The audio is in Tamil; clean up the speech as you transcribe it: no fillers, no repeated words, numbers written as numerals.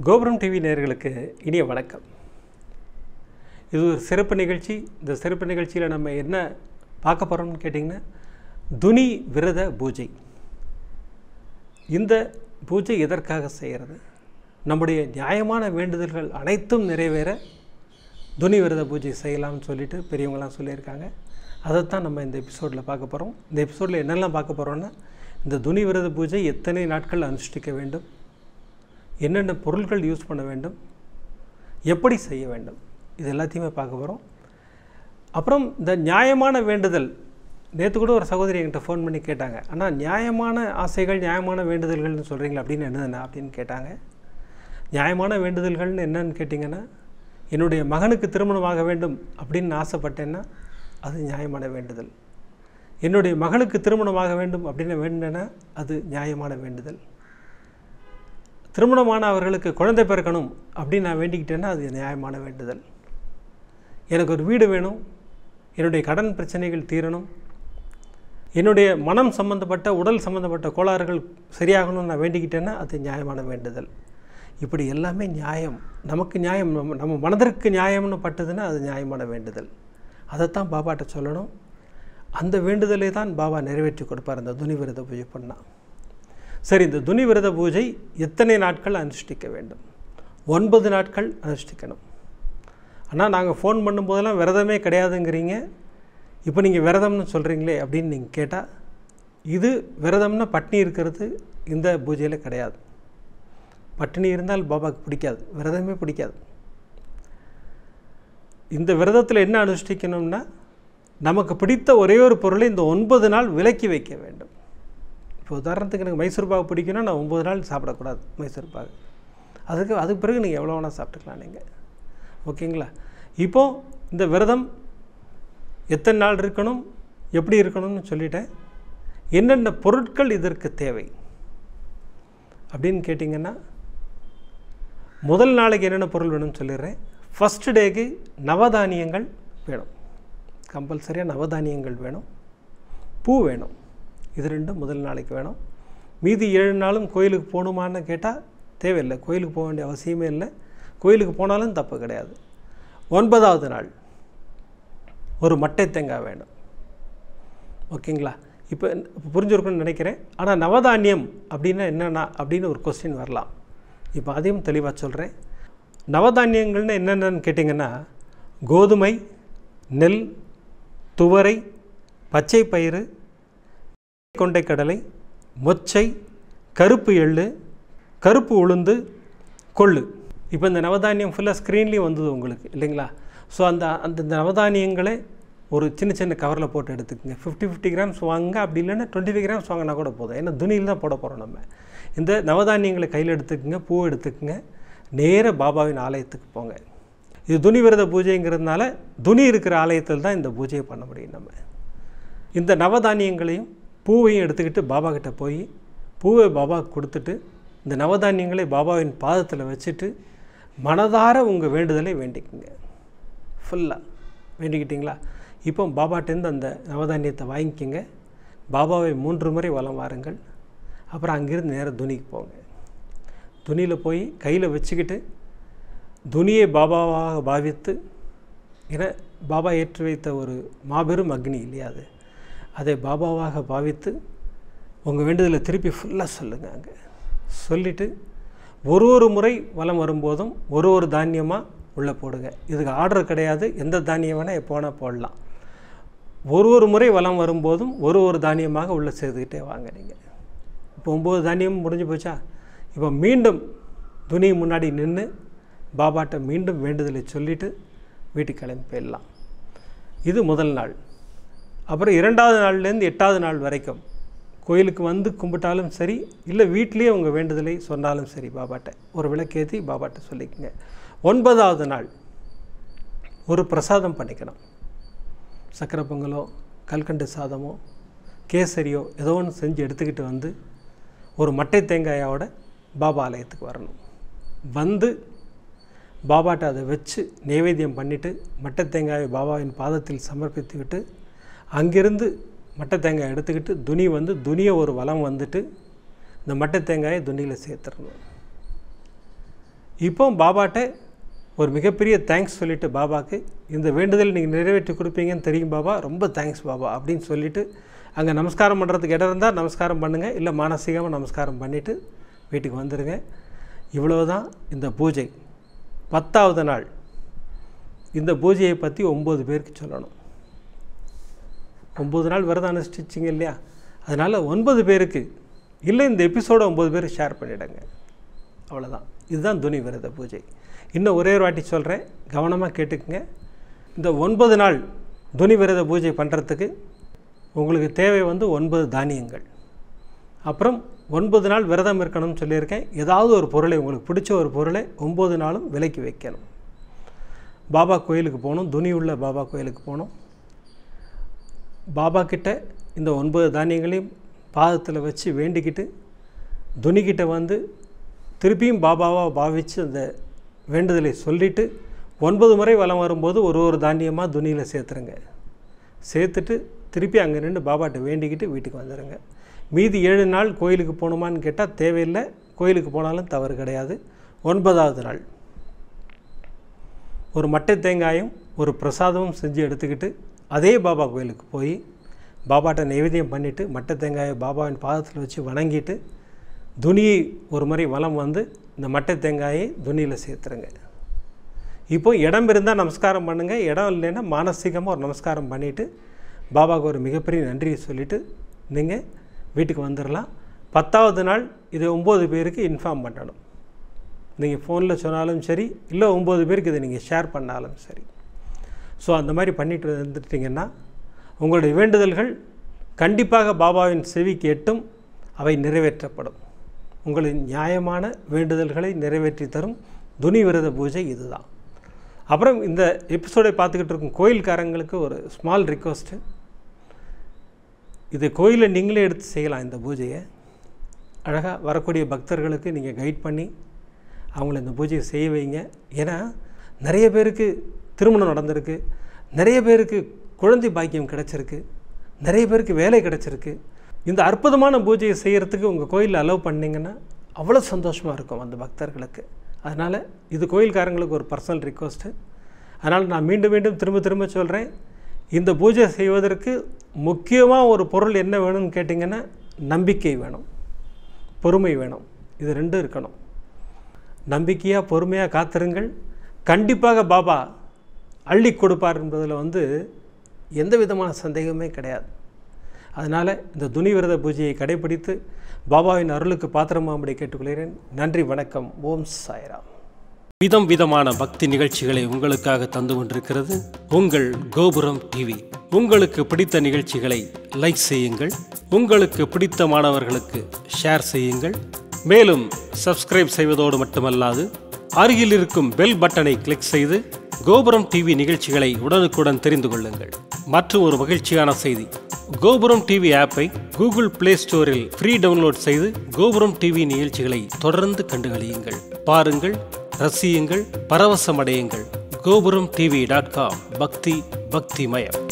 கோபுரம் டிவி நேயர்களுக்கு இனிய வணக்கம். இது ஒரு சிறப்பு நிகழ்ச்சி. இந்த சிறப்பு நிகழ்ச்சியில் நம்ம என்ன பார்க்க போகிறோம்னு கேட்டிங்கன்னா, துனி விரத பூஜை. இந்த பூஜை எதற்காக செய்கிறது? நம்முடைய நியாயமான வேண்டுதல்கள் அனைத்தும் நிறைவேற துனி விரத பூஜை செய்யலாம்னு சொல்லிட்டு பெரியவங்களாம் சொல்லியிருக்காங்க. அதைத்தான் நம்ம இந்த எபிசோடில் பார்க்க போகிறோம். இந்த எபிசோடில் என்னெல்லாம் பார்க்க போகிறோன்னா, இந்த துனி விரத பூஜை எத்தனை நாட்கள் அனுஷ்டிக்க வேண்டும், என்னென்ன பொருட்கள் யூஸ் பண்ண வேண்டும், எப்படி செய்ய வேண்டும், இது எல்லாத்தையுமே பார்க்க போகிறோம். அப்புறம் இந்த நியாயமான வேண்டுதல், நேற்று கூட ஒரு சகோதரி என்கிட்ட ஃபோன் பண்ணி கேட்டாங்க, ஆனால் நியாயமான ஆசைகள் நியாயமான வேண்டுதல்கள்னு சொல்கிறீங்களா அப்படின்னு என்னதுண்ணா அப்படின்னு கேட்டாங்க. நியாயமான வேண்டுதல்கள்னு என்னன்னு கேட்டிங்கன்னா, என்னுடைய மகனுக்கு திருமணமாக வேண்டும் அப்படின்னு ஆசைப்பட்டேன்னா அது நியாயமான வேண்டுதல். என்னுடைய மகளுக்கு திருமணமாக வேண்டும் அப்படின்னு வேண்டினா அது நியாயமான வேண்டுதல். திருமணமான அவர்களுக்கு குழந்தை பிறக்கணும் அப்படின்னு நான் வேண்டிக்கிட்டேன்னா அது நியாயமான வேண்டுதல். எனக்கு ஒரு வீடு வேணும், என்னுடைய கடன் பிரச்சனைகள் தீரணும், என்னுடைய மனம் சம்பந்தப்பட்ட உடல் சம்பந்தப்பட்ட கோளாறுகள் சரியாகணும்னு நான் வேண்டிக்கிட்டேன்னா அது நியாயமான வேண்டுதல். இப்படி எல்லாமே நியாயம், நமக்கு நியாயம், நம்ம மனதிற்கு நியாயம்னு பட்டதுன்னா அது நியாயமான வேண்டுதல். அதைத்தான் பாபாட்ட சொல்லணும். அந்த வேண்டுதலை தான் பாபா நிறைவேற்றி கொடுப்பார் அந்த துனி விரத பூஜை பண்ணால். சரி, இந்த துனி விரத பூஜை எத்தனை நாட்கள் அனுஷ்டிக்க வேண்டும்? 9 நாட்கள் அனுஷ்டிக்கணும். ஆனால் நாங்கள் ஃபோன் பண்ணும்போதெல்லாம் விரதமே கிடையாதுங்கிறீங்க, இப்போ நீங்கள் விரதம்னு சொல்கிறீங்களே அப்படின்னு நீங்கள் கேட்டால், இது விரதம்னா பட்னி இருக்கிறது இந்த பூஜையில் கிடையாது. பட்டினி இருந்தால் பாபாவுக்கு பிடிக்காது, விரதமே பிடிக்காது. இந்த விரதத்தில் என்ன அனுஷ்டிக்கணும்னா, நமக்கு பிடித்த ஒரே ஒரு பொருளை இந்த 9 நாள் விலக்கி வைக்க வேண்டும். இப்போ உதாரணத்துக்கு எனக்கு மைசூர் பாகு பிடிக்குன்னா நான் 9 நாள் சாப்பிடக்கூடாது மைசூர் பாகு. அதுக்கு பிறகு நீங்கள் எவ்வளோ வேணால் சாப்பிட்டுக்கலாம் நீங்கள். ஓகேங்களா? இப்போது இந்த விரதம் எத்தனை நாள் இருக்கணும், எப்படி இருக்கணும்னு சொல்லிட்டேன். என்னென்ன பொருட்கள் இதற்கு தேவை அப்படின்னு கேட்டிங்கன்னா, முதல் நாளைக்கு என்னென்ன பொருள் வேணும்னு சொல்லிடுறேன். ஃபஸ்ட்டு டேக்கு நவதானியங்கள் வேணும், கம்பல்சரியாக நவதானியங்கள் வேணும். பூ வேணும், இது ரெண்டும் முதல் நாளைக்கு வேணும். மீதி 7 நாளும் கோயிலுக்கு போகணுமான்னு கேட்டால் தேவையில்லை, கோயிலுக்கு போக வேண்டிய அவசியமே இல்லை. கோயிலுக்கு போனாலும் தப்பு கிடையாது. 9வது நாள் ஒரு மட்டை தேங்காய் வேணும். ஓகேங்களா? இப்போ புரிஞ்சுருக்குன்னு நினைக்கிறேன். ஆனால் நவதானியம் அப்படின்னா என்னென்னா அப்படின்னு ஒரு கொஸ்டின் வரலாம். இப்போ அதையும் தெளிவாக சொல்கிறேன். நவதானியங்கள்னு என்னென்னு கேட்டிங்கன்னா, கோதுமை, நெல், துவரை, பச்சை பயிறு, கொண்டைக்கடலை, மொச்சை, கருப்பு எள்ளு, கருப்பு உளுந்து, கொள்ளு. இப்போ இந்த நவதானியம் ஃபுல்லாக ஸ்க்ரீன்லேயும் வந்தது உங்களுக்கு இல்லைங்களா? ஸோ அந்த நவதானியங்களை ஒரு சின்ன சின்ன கவரில் போட்டு எடுத்துக்கோங்க. 50 கிராம்ஸ் வாங்க, அப்படி இல்லைன்னா 25 கிராம்ஸ் வாங்கினா கூட போதும். ஏன்னா துணியில் தான் போட போகிறோம் நம்ம. இந்த நவதானியங்களை கையில் எடுத்துக்கோங்க, பூ எடுத்துக்கோங்க, நேர பாபாவின் ஆலயத்துக்கு போங்க. இது துனி விரத பூஜைங்கிறதுனால துணி இருக்கிற ஆலயத்தில் தான் இந்த பூஜையை பண்ண முடியும். நம்ம இந்த நவதானியங்களையும் பூவையும் எடுத்துக்கிட்டு பாபா கிட்ட போய் பூவை பாபாவுக்கு கொடுத்துட்டு, இந்த நவதானியங்களை பாபாவின் பாதத்தில் வச்சுட்டு மனதார உங்கள் வேண்டுதலை வேண்டிக்குங்க. ஃபுல்லாக வேண்டிக்கிட்டிங்களா? இப்போ பாபாட்டேருந்து அந்த நவதானியத்தை வாங்கிக்கோங்க. பாபாவை 3 முறை வலம் வாருங்கள். அப்புறம் அங்கேருந்து நேராக துணிக்கு போங்க. துணியில் போய் கையில் வச்சுக்கிட்டு துணியை பாபாவாக பாவித்து, ஏன்னா பாபா ஏற்றி வைத்த ஒரு மாபெரும் அக்னி இல்லையா அது, அதை பாபாவாக பாவித்து உங்கள் வேண்டுதலை திருப்பி ஃபுல்லாக சொல்லுங்கள். அங்கே சொல்லிவிட்டு ஒரு முறை வலம் வரும்போதும் ஒரு தானியமாக உள்ளே போடுங்க. இதுக்கு ஆர்டர் கிடையாது, எந்த தானியம் வேணால் எப்போ வேணால் போடலாம். ஒரு முறை வலம் வரும்போதும் ஒரு தானியமாக உள்ளே சேர்த்துக்கிட்டே வாங்க. நீங்கள் இப்போ 9 தானியம் முடிஞ்சு போச்சா? இப்போ மீண்டும் துணி முன்னாடி நின்று பாபாட்ட மீண்டும் வேண்டுதலை சொல்லிவிட்டு வீட்டுக்கு கிளம்பி போயிடலாம். இது முதல் நாள். அப்புறம் 2வது நாள்லேருந்து 8வது நாள் வரைக்கும் கோயிலுக்கு வந்து கும்பிட்டாலும் சரி, இல்லை வீட்டிலேயே உங்கள் வேண்டுதலை சொன்னாலும் சரி, பாபாட்ட ஒரு விளக்கேற்றி பாபாட்ட சொல்லிக்கோங்க. 9வது நாள் ஒரு பிரசாதம் பண்ணிக்கணும். சக்கரை பொங்கலோ, கல்கண்டு சாதமோ, கேசரியோ ஏதோ ஒன்று செஞ்சு எடுத்துக்கிட்டு வந்து ஒரு மட்டை தேங்காயோட பாபா ஆலயத்துக்கு வரணும். வந்து பாபாட்ட அதை வச்சு நைவேத்தியம் பண்ணிவிட்டு மட்டை தேங்காயை பாபாவின் பாதத்தில் சமர்ப்பித்து விட்டு, அங்கிருந்து மட்டை தேங்காய் எடுத்துக்கிட்டு துணியை ஒரு வலம் வந்துட்டு இந்த மட்டை தேங்காயை துணியில் சேர்த்துடணும். இப்போ பாபாட்ட ஒரு மிகப்பெரிய தேங்க்ஸ் சொல்லிவிட்டு பாபாவுக்கு இந்த வேண்டுதல் நீங்கள் நிறைவேற்றி கொடுப்பீங்கன்னு தெரியும் பாபா, ரொம்ப தேங்க்ஸ் பாபா அப்படின்னு சொல்லிவிட்டு அங்கே நமஸ்காரம் பண்ணுறதுக்கு இடம் இருந்தால் நமஸ்காரம் பண்ணுங்கள், இல்லை மானசீகமாக நமஸ்காரம் பண்ணிவிட்டு வீட்டுக்கு வந்துடுங்க. இவ்வளோ தான் இந்த பூஜை. 10வது நாள் இந்த பூஜையை பற்றி 9 பேருக்கு சொல்லணும். 9 நாள் விரதம் அனுஷ்டிச்சிங்க இல்லையா, அதனால் 9 பேருக்கு இல்லை இந்த எபிசோடை 9 பேருக்கு ஷேர் பண்ணிவிடுங்க. அவ்வளோதான். இதுதான் துணி விரத பூஜை. இன்னும் ஒரே ஒரு வாட்டி சொல்கிறேன், கவனமாக கேட்டுக்குங்க. இந்த 9 நாள் துணி விரத பூஜை பண்ணுறதுக்கு உங்களுக்கு தேவை 9 தானியங்கள். அப்புறம் 9 நாள் விரதம் இருக்கணும்னு சொல்லியிருக்கேன். ஏதாவது ஒரு பொருளை, உங்களுக்கு பிடிச்ச ஒரு பொருளை 9 நாளும் விலக்கி வைக்கணும். பாபா கோயிலுக்கு போகணும், துணி உள்ள பாபா கோயிலுக்கு போகணும். பாபா கிட்ட இந்த 9 தானியங்களையும் பாதத்தில் வச்சு வேண்டிக்கிட்டு துணிக்கிட்ட திருப்பியும் பாபாவாக பாவித்து அந்த வேண்டுதலை சொல்லிவிட்டு 9 முறை வலம் வரும்போது ஒரு தானியமாக துணியில் சேர்த்துருங்க. சேர்த்துட்டு திருப்பி அங்கே நின்று பாபாட்ட வேண்டிக்கிட்டு வீட்டுக்கு வந்துடுங்க. மீதி 7 நாள் கோயிலுக்கு போகணுமான்னு கேட்டால் தேவையில்லை, கோயிலுக்கு போனாலும் தவறு கிடையாது. 9வது நாள் ஒரு மட்டை தேங்காயும் ஒரு பிரசாதமும் செஞ்சு எடுத்துக்கிட்டு அதே பாபா கோயிலுக்கு போய் பாபாட்ட நைவேத்தியம் பண்ணிவிட்டு மட்டை தேங்காயை பாபாவின் பாதத்தில் வச்சு வணங்கிட்டு துணியை ஒரு முறை வலம் இந்த மட்டை தேங்காயை துணியில் சேர்த்துருங்க. இப்போது இடம் இருந்தால் நமஸ்காரம் பண்ணுங்கள், இடம் இல்லைன்னா மானசீகமாக ஒரு நமஸ்காரம் பண்ணிவிட்டு பாபாவுக்கு ஒரு மிகப்பெரிய நன்றியை சொல்லிவிட்டு நீங்கள் வீட்டுக்கு வந்துடலாம். 10வது நாள் இதை 9 பேருக்கு இன்ஃபார்ம் பண்ணணும். நீங்கள் ஃபோனில் சொன்னாலும் சரி, இல்லை 9 பேருக்கு இதை நீங்கள் ஷேர் பண்ணாலும் சரி. ஸோ அந்த மாதிரி பண்ணிட்டு வந்துட்டிங்கன்னா உங்களுடைய வேண்டுதல்கள் கண்டிப்பாக பாபாவின் செவிக்கு எட்டும், அவை நிறைவேற்றப்படும். உங்களின் நியாயமான வேண்டுதல்களை நிறைவேற்றி தரும் துணி விரத பூஜை இதுதான். அப்புறம் இந்த எபிசோடை பார்த்துக்கிட்டு இருக்கும் கோயில்காரங்களுக்கு ஒரு ஸ்மால் ரிக்வஸ்ட்டு. இது கோயிலை நீங்களே எடுத்து செய்யலாம். இந்த பூஜையை அழகாக வரக்கூடிய பக்தர்களுக்கு நீங்கள் கைட் பண்ணி அவங்கள இந்த பூஜையை செய்ய வைங்க. ஏன்னா நிறைய பேருக்கு திருமணம் நடந்திருக்கு, நிறைய பேருக்கு குழந்தை பாக்கியம் கிடச்சிருக்கு, நிறைய பேருக்கு வேலை கிடச்சிருக்கு. இந்த அற்புதமான பூஜையை செய்கிறதுக்கு உங்கள் கோயிலில் அலோவ் பண்ணிங்கன்னா அவ்வளோ சந்தோஷமாக இருக்கும் அந்த பக்தர்களுக்கு. அதனால் இது கோயில்காரங்களுக்கு ஒரு பர்சனல் ரிக்வஸ்ட்டு. அதனால் நான் மீண்டும் மீண்டும் திரும்ப சொல்கிறேன், இந்த பூஜை செய்வதற்கு முக்கியமாக ஒரு பொருள் என்ன வேணும்னு கேட்டிங்கன்னா நம்பிக்கை வேணும், பொறுமை வேணும். இது 2 இருக்கணும். நம்பிக்கையாக பொறுமையாக காத்திருங்கள். கண்டிப்பாக பாபா அள்ளி கொடுப்பார் என்பதில் எந்த விதமான சந்தேகமே கிடையாது. அதனால் இந்த துணி விரத பூஜையை கடைபிடித்து பாபாவின் அருளுக்கு பாத்திரமாகும்படி கேட்டுக்கொள்கிறேன். நன்றி, வணக்கம். ஓம் சாய்ராம். விதமான பக்தி நிகழ்ச்சிகளை உங்களுக்காக தந்து கொண்டிருக்கிறது உங்கள் கோபுரம் டிவி. உங்களுக்கு பிடித்த நிகழ்ச்சிகளை லைக் செய்யுங்கள், உங்களுக்கு பிடித்த மாணவர்களுக்கு ஷேர் செய்யுங்கள். மேலும் சப்ஸ்கிரைப் செய்வதோடு மட்டுமல்லாது அருகில் இருக்கும் பெல் பட்டனை கிளிக் செய்து கோபுரம் டிவி நிகழ்ச்சிகளை உடனுக்குடன் தெரிந்து கொள்ளுங்கள். மற்றும் ஒரு மகிழ்ச்சியான செய்தி, கோபுரம் டிவி ஆப்பை கூகுள் பிளே ஸ்டோரில் ஃப்ரீ டவுன்லோட் செய்து கோபுரம் டிவி நிகழ்ச்சிகளை தொடர்ந்து கண்டுகளியுங்கள், பாருங்கள், ரசியுங்கள், பரவசமடையுங்கள். gopuramtv.com. பக்திமயம்.